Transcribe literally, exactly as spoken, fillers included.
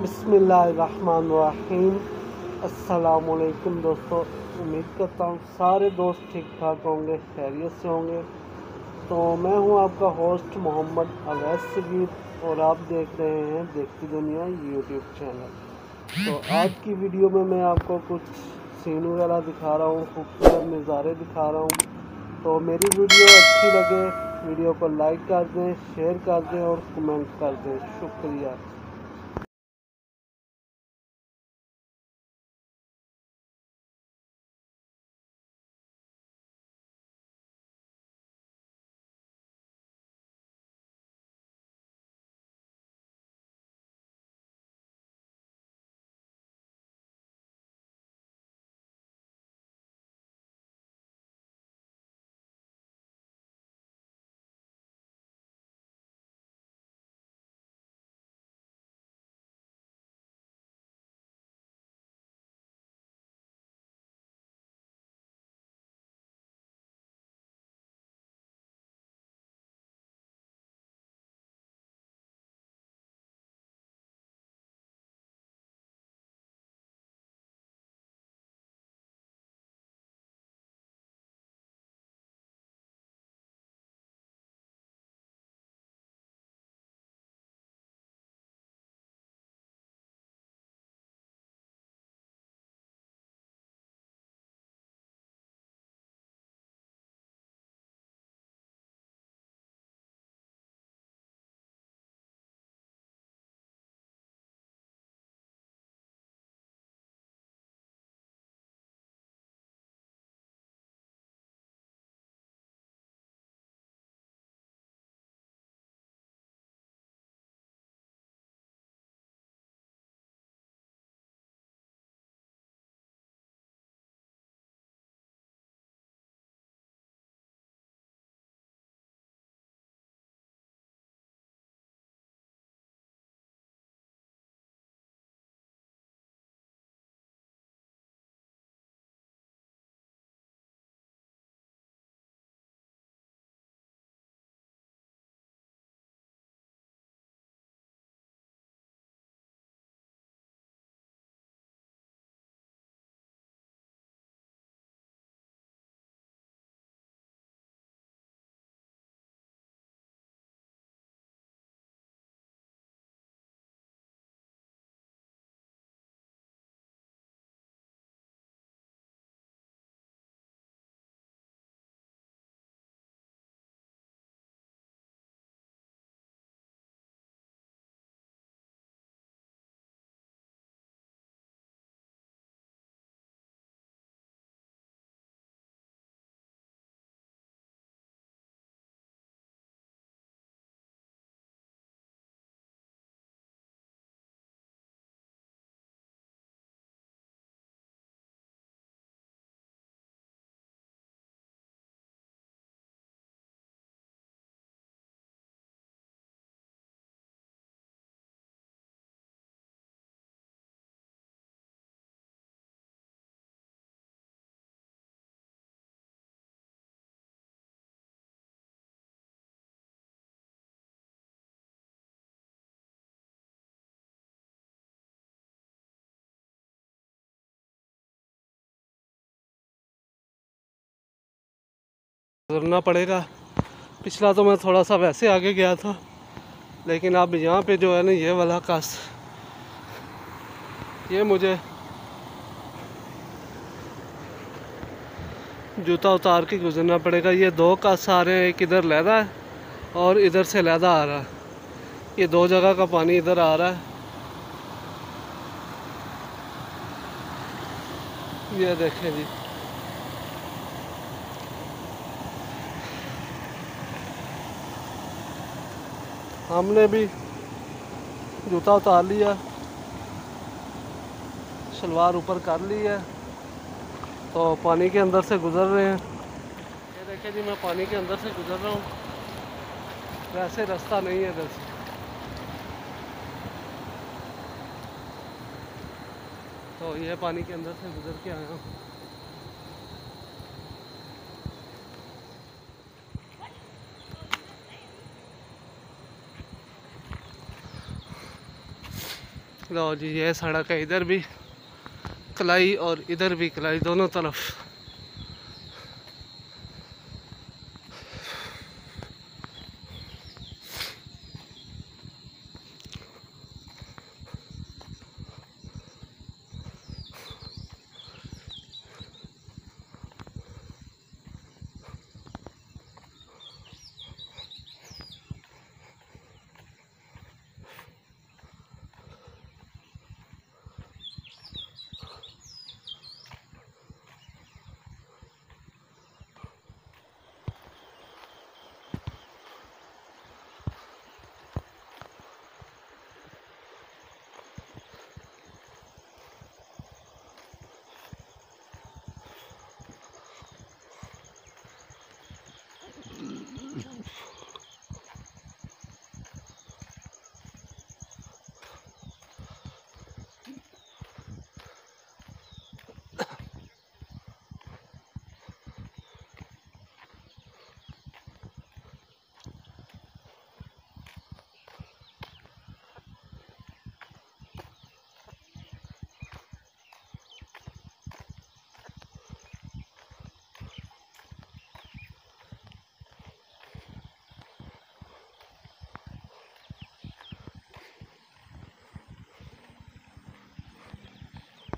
बिस्मिल्लाहिर्रहमानिर्रहीम। अस्सलामुअलैकुम दोस्तों, उम्मीद करता हूँ सारे दोस्त ठीक ठाक होंगे, खैरियत से होंगे। तो मैं हूँ आपका होस्ट मोहम्मद अवैस सगीर और आप देख रहे हैं देखती दुनिया यूट्यूब चैनल। तो आज की वीडियो में मैं आपको कुछ सीन वगैरह दिखा रहा हूँ, खूबसूरत नज़ारे दिखा रहा हूँ। तो मेरी वीडियो अच्छी लगे वीडियो को लाइक कर दें, शेयर कर दें और कमेंट कर दें। शुक्रिया। गुजरना पड़ेगा। पिछला तो मैं थोड़ा सा वैसे आगे गया था, लेकिन अब यहाँ पे जो है ना ये वाला कास, ये मुझे जूता उतार के गुजरना पड़ेगा। ये दो कास आ रहे हैं, एक इधर लहदा है और इधर से लहदा आ रहा है। ये दो जगह का पानी इधर आ रहा है। ये देखें जी, हमने भी जूता उतार लिया, शलवार ऊपर कर ली है, तो पानी के अंदर से गुज़र रहे हैं। ये देखिए जी, मैं पानी के अंदर से गुज़र रहा हूँ, वैसे रास्ता नहीं है इधर से। तो ये पानी के अंदर से गुज़र के आया हूँ। लो जी, ये सड़क है, इधर भी कलाई और इधर भी कलाई, दोनों तरफ